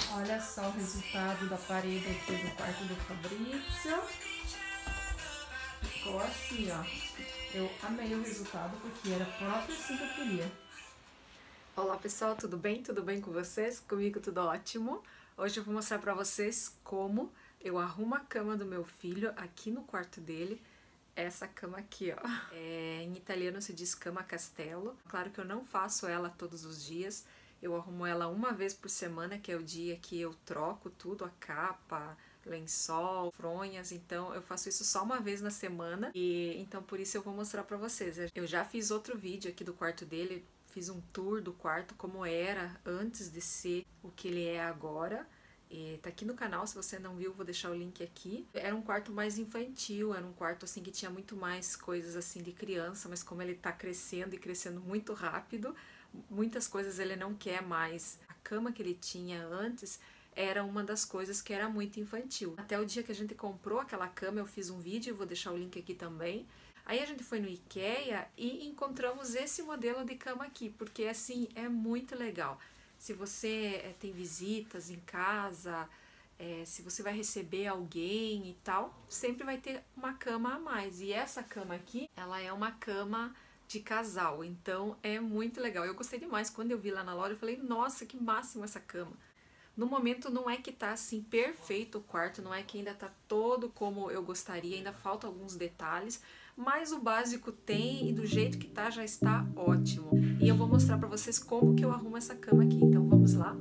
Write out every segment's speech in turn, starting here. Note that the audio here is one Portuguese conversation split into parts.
Olha só o resultado da parede aqui do quarto do Fabrício. Ficou assim, ó. Eu amei o resultado porque era próprio assim que eu queria. Olá pessoal, tudo bem? Tudo bem com vocês? Comigo tudo ótimo. Hoje eu vou mostrar pra vocês como eu arrumo a cama do meu filho aqui no quarto dele. Essa cama aqui, ó. Em italiano se diz cama castello. Claro que eu não faço ela todos os dias. Eu arrumo ela uma vez por semana, que é o dia que eu troco tudo, a capa, lençol, fronhas, então eu faço isso só uma vez na semana e então por isso eu vou mostrar pra vocês. Eu já fiz outro vídeo aqui do quarto dele, fiz um tour do quarto como era antes de ser o que ele é agora. E tá aqui no canal, se você não viu, vou deixar o link aqui. Era um quarto mais infantil, era um quarto assim que tinha muito mais coisas assim de criança, mas como ele tá crescendo e crescendo muito rápido, muitas coisas ele não quer mais. A cama que ele tinha antes era uma das coisas que era muito infantil. Até o dia que a gente comprou aquela cama, eu fiz um vídeo, vou deixar o link aqui também. Aí a gente foi no IKEA e encontramos esse modelo de cama aqui, porque assim, é muito legal. Se você tem visitas em casa, se você vai receber alguém e tal, sempre vai ter uma cama a mais. E essa cama aqui, ela é uma cama de casal, então é muito legal. Eu gostei demais, quando eu vi lá na loja, eu falei, nossa, que máximo essa cama. No momento não é que tá assim perfeito o quarto, não é que ainda tá todo como eu gostaria, ainda falta alguns detalhes, mas o básico tem e do jeito que tá já está ótimo. E eu vou mostrar pra vocês como que eu arrumo essa cama aqui, então vamos lá?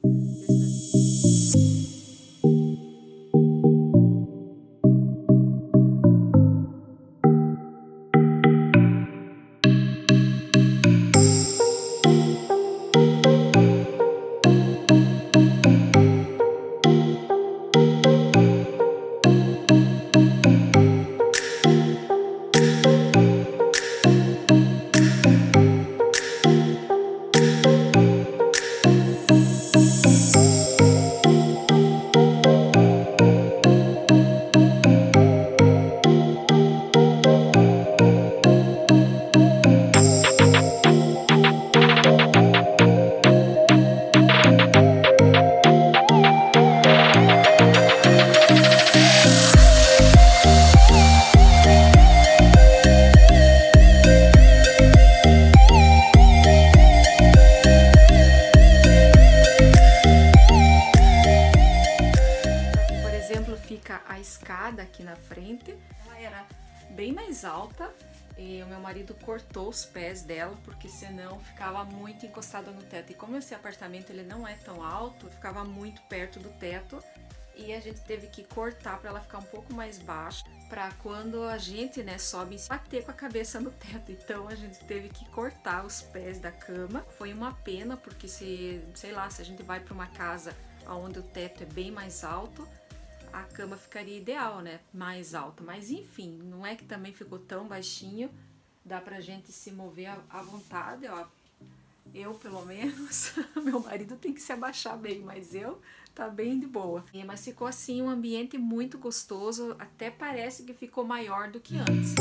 Fica a escada aqui na frente, ela era bem mais alta e o meu marido cortou os pés dela porque senão ficava muito encostada no teto, e como esse apartamento ele não é tão alto, ficava muito perto do teto e a gente teve que cortar para ela ficar um pouco mais baixa, para quando a gente sobe bater com a cabeça no teto. Então a gente teve que cortar os pés da cama. Foi uma pena porque se a gente vai para uma casa onde o teto é bem mais alto, a cama ficaria ideal, né? Mais alta. Mas enfim, não é que também ficou tão baixinho. Dá pra gente se mover à vontade, ó. Eu, pelo menos, meu marido tem que se abaixar bem, mas eu tá bem de boa. Mas ficou assim um ambiente muito gostoso, até parece que ficou maior do que antes.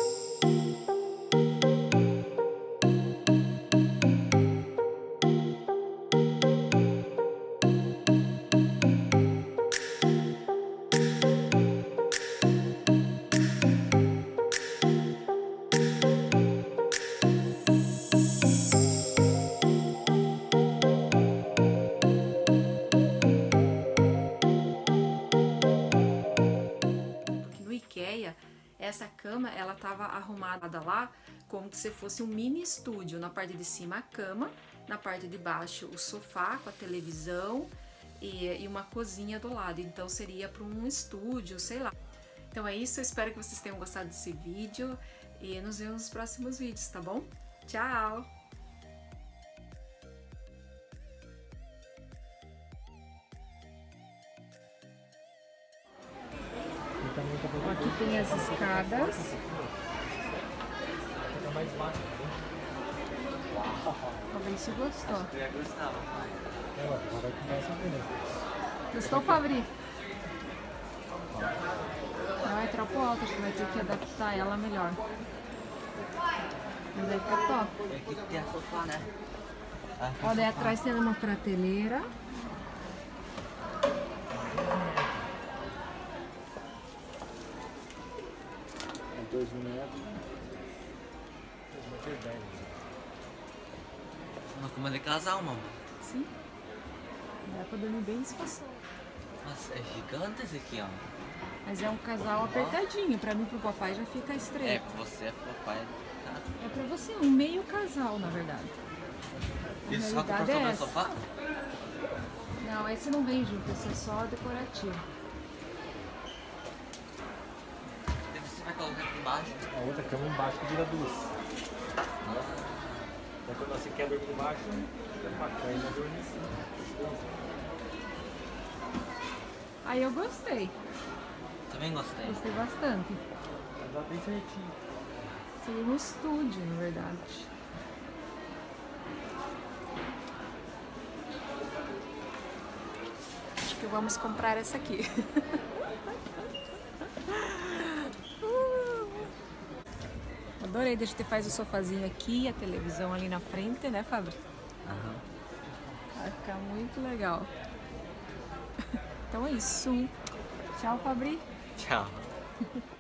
Essa cama, ela tava arrumada lá como se fosse um mini estúdio. Na parte de cima a cama, na parte de baixo o sofá com a televisão e uma cozinha do lado. Então seria para um estúdio, sei lá. Então é isso, eu espero que vocês tenham gostado desse vídeo e nos vemos nos próximos vídeos, tá bom? Tchau! Aqui tem as escadas. Fabrício gostou. Gostou, Fabrício? Não é tropo alta, que vai ter que adaptar ela melhor. Mas aí fica top. Aqui tem a sofá, né? Ó, daí atrás tem uma prateleira. metros. 2,10 m. Uma cama de casal, mamãe. Sim. Dá pra dormir bem espaçoso. Nossa, é gigante esse aqui, ó. Mas é um casal apertadinho. Pra mim e pro papai já fica É, estreito. você é papai. Tá? É pra você, um meio casal, na verdade. E só que realidade pra é sobre o essa. sofá? Não, esse não vem junto, esse é só decorativo. Você vai colocar aqui embaixo. A outra cama embaixo que vira duas. Daí quando você quer dormir embaixo, fica bacana, ainda dormir assim. Aí eu gostei. Também gostei. Gostei bastante. Mas dá bem certinho. Seria um estúdio, na verdade. Acho que vamos comprar essa aqui. Adorei, deixa eu faz o sofazinho aqui e a televisão ali na frente, né, Fábio? Aham. Vai ficar muito legal. Então é isso. Tchau, Fabri. Tchau.